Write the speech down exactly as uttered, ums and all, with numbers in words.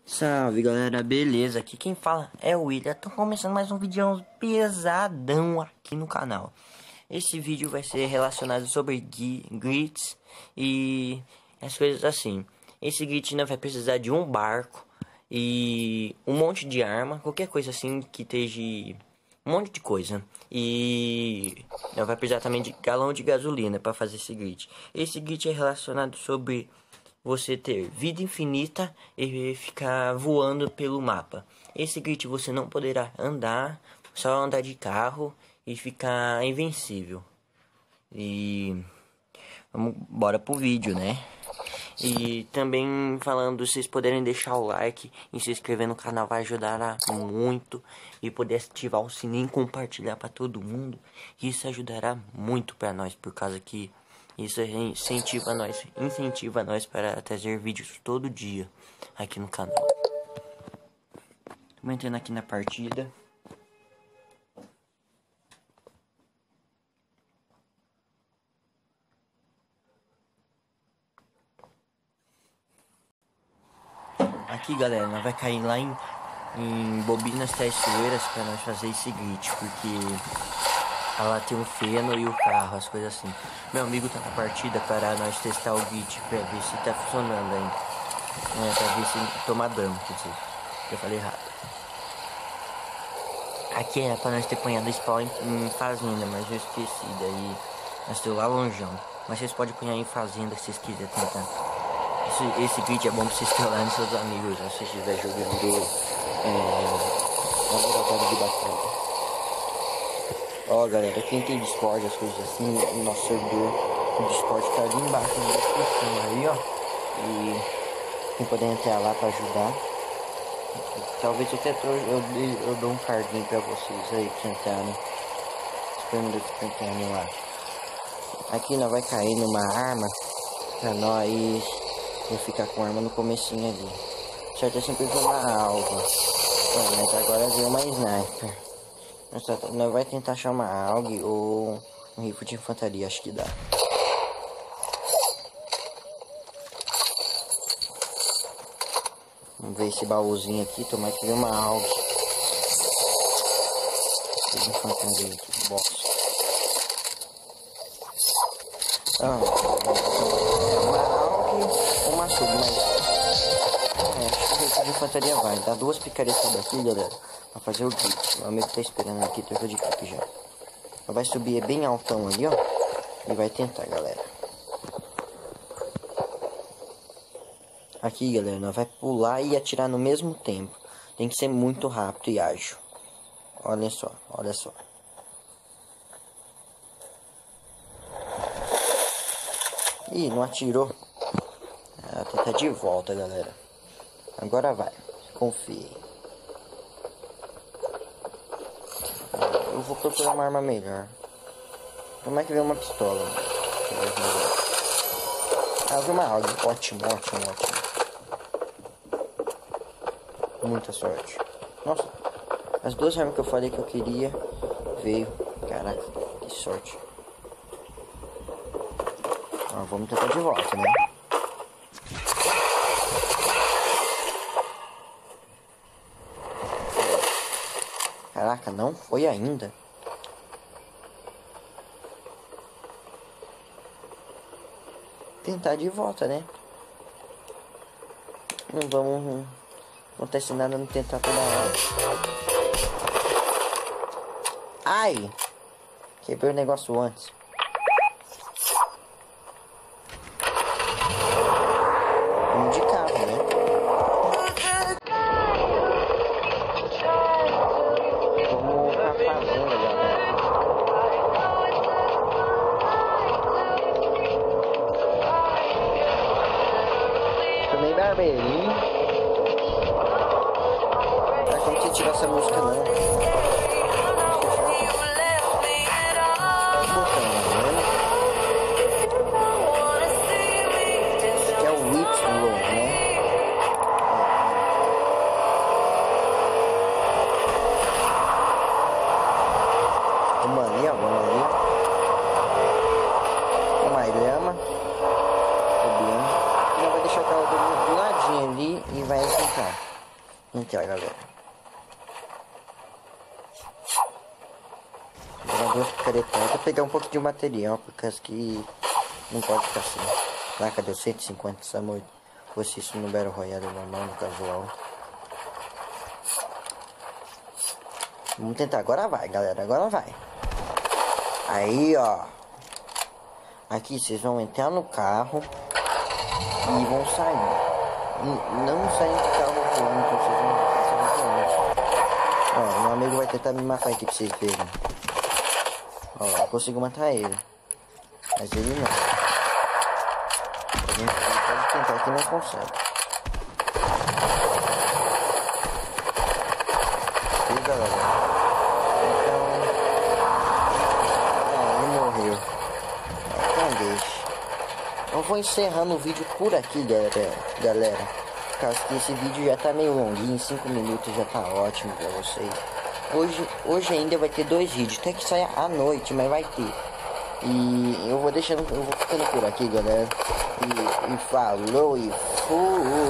Salve galera, beleza? Aqui quem fala é o William. Tô começando mais um vídeo pesadão aqui no canal. Esse vídeo vai ser relacionado sobre glitches e as coisas assim. Esse glitch não vai precisar de um barco e um monte de arma, qualquer coisa assim que esteja um monte de coisa. E não vai precisar também de galão de gasolina para fazer esse glitch. Esse glitch é relacionado sobre você ter vida infinita e ficar voando pelo mapa. Esse glitch você não poderá andar, só andar de carro e ficar invencível. E vamos bora pro vídeo, né? E também falando, vocês poderem deixar o like e se inscrever no canal vai ajudar muito, e poder ativar o sininho e compartilhar para todo mundo. Isso ajudará muito para nós, por causa que isso incentiva nós, incentiva nós para trazer vídeos todo dia aqui no canal. Estamos entrando aqui na partida. Aqui galera, nós vai cair lá em, em bobinas traiçoeiras para nós fazer esse glitch, porque ela tem um feno e o carro, as coisas assim. Meu amigo tá na partida para nós testar o glitch, para ver se tá funcionando ainda. É, pra ver se toma dano, quer dizer, eu falei errado. Aqui é para nós ter apanhado spawn em, em fazenda, mas eu esqueci, daí nós estamos lá longeão. Mas vocês podem apanhar em fazenda se vocês quiserem tentar. Esse, esse vídeo é bom pra vocês trollarem seus amigos, né? Se vocês estiverem jogando é, laboratório de batalha. Ó galera, quem tem Discord, as coisas assim, o nosso servidor do Discord tá ali embaixo na descrição aí, ó. E quem puder entrar lá pra ajudar. Talvez eu até tô, eu, eu dou um cardinho pra vocês aí que entrarem. Esperando que entrarem lá. Aqui nós vai cair numa arma pra nós. Vou ficar com a arma no comecinho ali. Certo, é sempre ver uma alva. Bom, mas agora veio uma sniper. Nós vai tentar achar uma A U G ou um rifle de infantaria, acho que dá. Vamos ver esse baúzinho aqui, tomara que veio uma A U G. De infantaria aqui, box. Ah, uma A U G ou uma sub, mas é, acho que o rifle de infantaria vai. Dá duas picaretas daqui, galera, pra fazer o glitch. Meu amigo tá esperando aqui, troca de clipe já. Vai subir bem altão ali, ó. E vai tentar, galera. Aqui, galera, nós vai pular e atirar no mesmo tempo. Tem que ser muito rápido e ágil. Olha só, olha só. Ih, não atirou. Ah, tentar de volta, galera. Agora vai, confie. Eu vou procurar uma arma melhor. Como é que vem uma pistola? Ah, vi uma A U G. Ótimo, ótimo, ótimo. Muita sorte. Nossa, as duas armas que eu falei que eu queria veio. Caraca, que sorte. Ah, vamos tentar de volta, né? Caraca, não foi ainda. Tentar de volta, né? Não vamos... Não acontece nada não tentar toda hora. Ai! Quebrei o negócio antes. Vamos de carro, né? Vamos pra fazenda, galera. Também barbeirinho. Pra como você tirar essa música não. Que é o Whitlow, né? Vamos ali, ó, vamos ali. Com mais lama. Subindo. E vai deixar o carro do ladinho ali e vai entrar. Então, galera. Vou duas picaretas. Vou pegar um pouco de material, por causa que não pode ficar assim. Lá, cadê o cento e cinquenta essa moita? Fosse isso no Battle Royale normal, no casual. Vamos tentar, agora vai, galera, agora vai. Aí, ó. Aqui vocês vão entrar no carro e vão sair. Não saem do carro voando, então vocês vão sair voando. Ó, meu amigo vai tentar me matar aqui pra vocês verem. Ó, eu consigo matar ele. Mas ele não. A gente pode tentar que não consegue. E galera? Então, deixa. Eu vou encerrando o vídeo por aqui, galera, galera. Por causa que esse vídeo já tá meio longuinho, cinco minutos já tá ótimo pra vocês. Hoje, hoje ainda vai ter dois vídeos, até que saia à noite, mas vai ter. E eu vou deixando, eu vou ficando por aqui, galera. E, e falou e fui.